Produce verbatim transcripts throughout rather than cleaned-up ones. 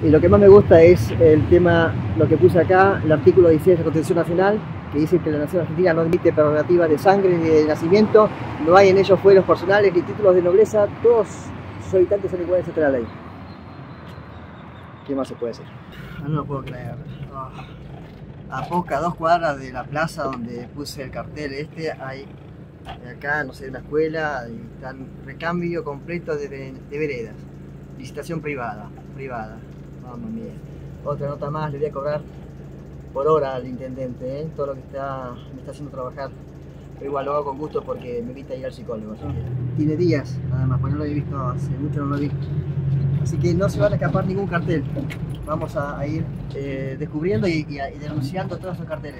Y lo que más me gusta es el tema, lo que puse acá, el artículo dieciséis de la Constitución Nacional, que dice que la nación argentina no admite prerrogativas de sangre ni de nacimiento, no hay en ellos fueros personales ni títulos de nobleza, todos sus habitantes son iguales ante la ley. ¿Qué más se puede decir? No lo puedo creer. Oh. A poca, dos cuadras de la plaza donde puse el cartel este, hay acá, no sé, una escuela, y está el recambio completo de, de veredas. Licitación privada, privada. Mamma mía. Otra nota más, le voy a cobrar por hora al intendente, ¿eh? Todo lo que está, me está haciendo trabajar. Pero igual lo hago con gusto porque me evita ir al psicólogo. Así que tiene días, nada más, porque no lo he visto hace mucho, no lo vi. Así que no se van a escapar ningún cartel. Vamos a, a ir eh, descubriendo y, y, y denunciando todos esos carteles.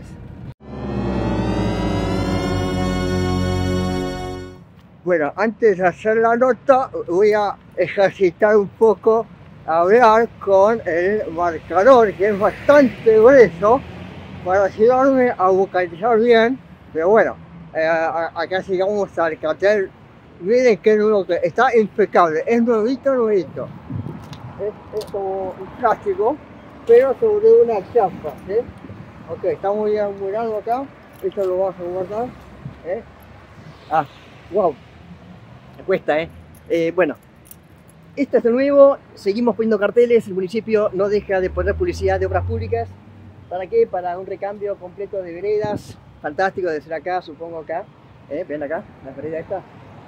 Bueno, antes de hacer la nota, voy a ejercitar un poco, a hablar con el marcador, que es bastante grueso, para ayudarme a vocalizar bien. Pero bueno, eh, acá llegamos al cartel. Miren que nuevo que está impecable, es nuevito, nuevito. Es, es como un plástico, pero sobre una chapa, ¿eh? Ok, está muy bien murado acá. Esto lo vamos a guardar, ¿eh? Ah, wow. Me cuesta, ¿eh? ¿eh? Bueno, este es el nuevo, seguimos poniendo carteles, el municipio no deja de poner publicidad de obras públicas. ¿Para qué? Para un recambio completo de veredas, fantástico de ser acá, supongo acá. ¿eh? ¿Ven acá? La vereda esta.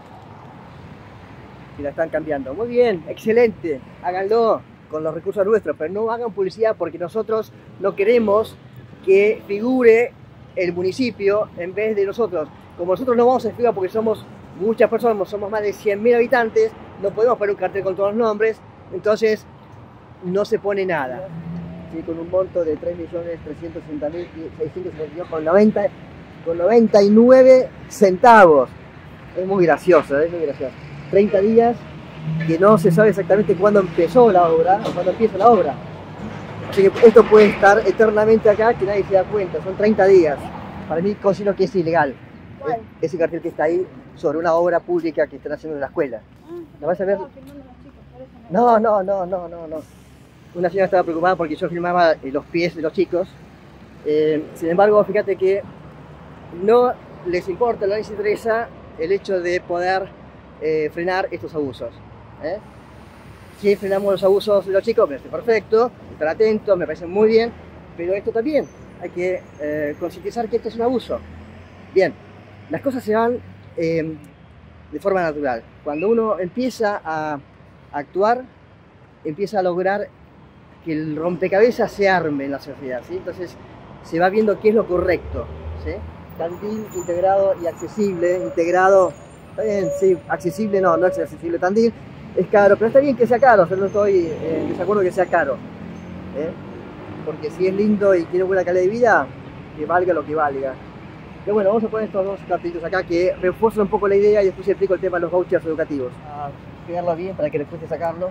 Y la están cambiando. Muy bien, excelente, háganlo con los recursos nuestros, pero no hagan publicidad porque nosotros no queremos que figure el municipio en vez de nosotros. Como nosotros no vamos a figurar porque somos muchas personas, somos más de cien mil habitantes, no podemos poner un cartel con todos los nombres, entonces no se pone nada. ¿Sí? Con un monto de tres millones trescientos sesenta mil seiscientos cincuenta y dos con noventa, con noventa y nueve centavos. Es muy gracioso, es muy gracioso. treinta días que no se sabe exactamente cuándo empezó la obra o cuándo empieza la obra. Así que esto puede estar eternamente acá que nadie se da cuenta, son treinta días. Para mí considero que es ilegal. ¿Cuál? Ese cartel que está ahí sobre una obra pública que están haciendo en la escuela. ¿La vas a ver? No, no, no, no, no, no. Una señora estaba preocupada porque yo filmaba los pies de los chicos. Eh, sin embargo, fíjate que no les importa, no les interesa el hecho de poder eh, frenar estos abusos. ¿eh? Si frenamos los abusos de los chicos, me parece perfecto, estar atentos, me parece muy bien, pero esto también, hay que eh, concientizar que esto es un abuso. Bien, las cosas se van eh, de forma natural. Cuando uno empieza a actuar, empieza a lograr que el rompecabezas se arme en la sociedad, ¿sí? Entonces se va viendo qué es lo correcto, ¿sí? Tandil integrado y accesible, integrado, está bien, sí, accesible no, no es accesible, Tandil es caro, pero está bien que sea caro, yo no estoy en desacuerdo que sea caro, ¿eh? Porque si es lindo y tiene buena calidad de vida, que valga lo que valga. Pero bueno, vamos a poner estos dos cartelitos acá que refuerzan un poco la idea y después explico el tema de los vouchers educativos. A pegarlo bien para que les cueste sacarlo.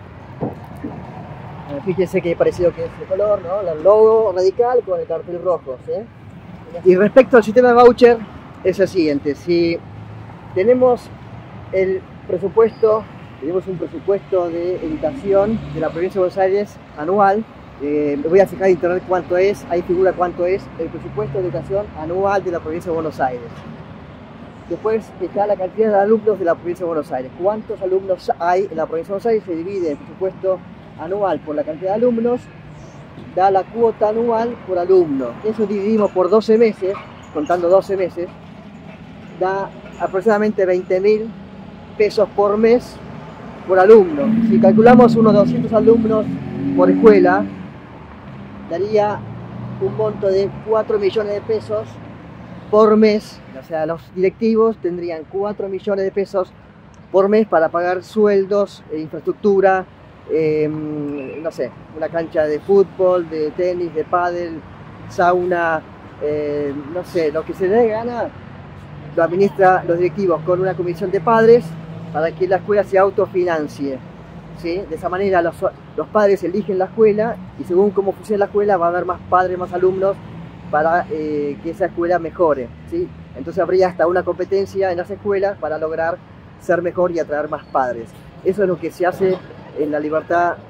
Eh, fíjense que parecido que es el color, ¿no? El logo radical con el cartel rojo, ¿sí? Y respecto al sistema de voucher, es el siguiente. Si tenemos el presupuesto, tenemos un presupuesto de educación de la provincia de Buenos Aires anual. Eh, me voy a fijar en internet cuánto es, ahí figura cuánto es el presupuesto de educación anual de la provincia de Buenos Aires. Después está la cantidad de alumnos de la provincia de Buenos Aires. ¿Cuántos alumnos hay en la provincia de Buenos Aires? Se divide el presupuesto anual por la cantidad de alumnos, da la cuota anual por alumno. Eso dividimos por doce meses, contando doce meses, da aproximadamente veinte mil pesos por mes por alumno. Si calculamos unos doscientos alumnos por escuela, daría un monto de cuatro millones de pesos por mes. O sea, los directivos tendrían cuatro millones de pesos por mes para pagar sueldos, e infraestructura, eh, no sé, una cancha de fútbol, de tenis, de pádel, sauna, eh, no sé, lo que se dé gana lo administra los directivos con una comisión de padres para que la escuela se autofinancie. ¿Sí? De esa manera los, los padres eligen la escuela y según cómo funciona la escuela va a haber más padres, más alumnos para eh, que esa escuela mejore, ¿sí? Entonces habría hasta una competencia en las escuelas para lograr ser mejor y atraer más padres. Eso es lo que se hace en la libertad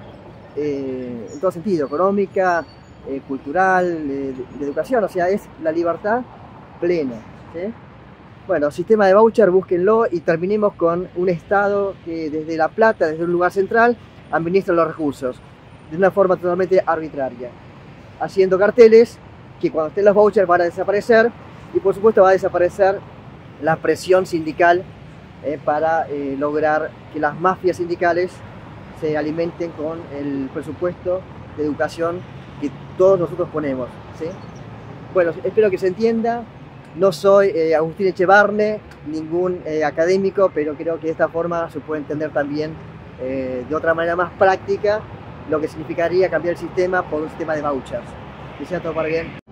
eh, en todo sentido, económica, eh, cultural, eh, de, de educación, o sea, es la libertad plena, ¿sí? Bueno, sistema de voucher, búsquenlo y terminemos con un Estado que desde La Plata, desde un lugar central, administra los recursos de una forma totalmente arbitraria, haciendo carteles que cuando estén los vouchers van a desaparecer y por supuesto va a desaparecer la presión sindical eh, para eh, lograr que las mafias sindicales se alimenten con el presupuesto de educación que todos nosotros ponemos, ¿sí? Bueno, espero que se entienda. No soy eh, Agustín Echevarne, ningún eh, académico, pero creo que de esta forma se puede entender también eh, de otra manera más práctica lo que significaría cambiar el sistema por un sistema de vouchers. Que sea todo para bien.